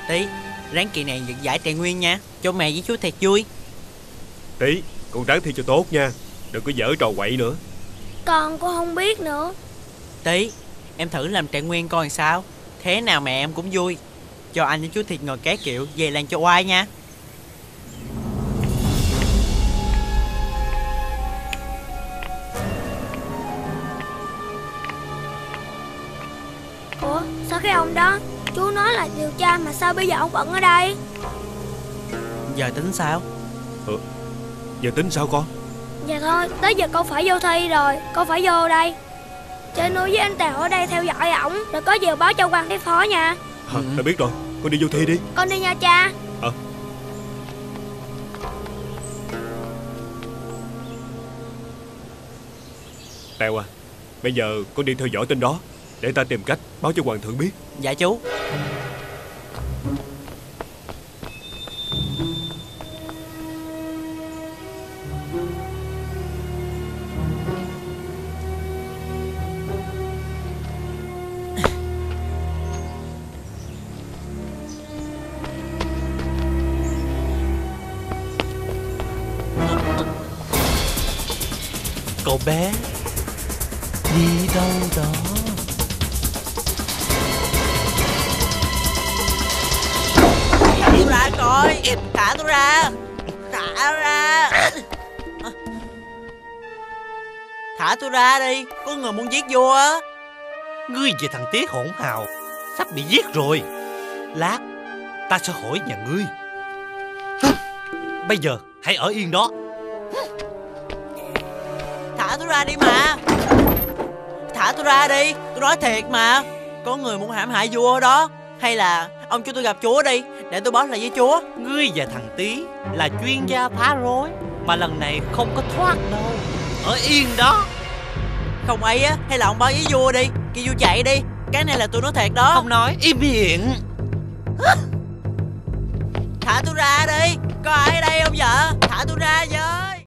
Tí, ráng kỳ này giật giải Trạng Nguyên nha, cho mẹ với chú thiệt vui. Tí, con ráng thi cho tốt nha, đừng có giở trò quậy nữa. Con cũng không biết nữa. Tí, em thử làm Trạng Nguyên coi sao. Thế nào mẹ em cũng vui. Cho anh với chú thiệt ngồi ké kiệu về làng cho oai nha. Ủa sao cái ông đó? Chú nói là điều tra mà sao bây giờ ông vẫn ở đây? Giờ tính sao? Giờ tính sao con? Dạ thôi, tới giờ con phải vô thi rồi, con phải vô đây. Chơi nuôi với anh Tèo ở đây theo dõi ổng, rồi có gì báo cho quan cái phó nha. Đã biết rồi, con đi vô thi đi. Con đi nha cha. Tèo à, bây giờ con đi theo dõi tên đó, để ta tìm cách báo cho hoàng thượng biết. Dạ chú. Cậu bé đi đâu đó? Im lại coi, thả tôi ra. Thả ra. Thả tôi ra đi, có người muốn giết vua á. Ngươi về thằng tía hỗn hào, sắp bị giết rồi. Lát ta sẽ hỏi nhà ngươi. Bây giờ hãy ở yên đó. Thả tôi ra đi mà. Thả tôi ra đi, tôi nói thiệt mà. Có người muốn hãm hại vua đó. Hay là ông cho tôi gặp chúa đi, để tôi báo lại với chúa. Ngươi và thằng Tý là chuyên gia phá rối, mà lần này không có thoát đâu. Ở yên đó. Không ấy á, hay là ông báo với vua đi, kêu vua chạy đi. Cái này là tôi nói thiệt đó. Không nói, im miệng. Thả tôi ra đi. Có ai ở đây không vợ? Thả tôi ra với.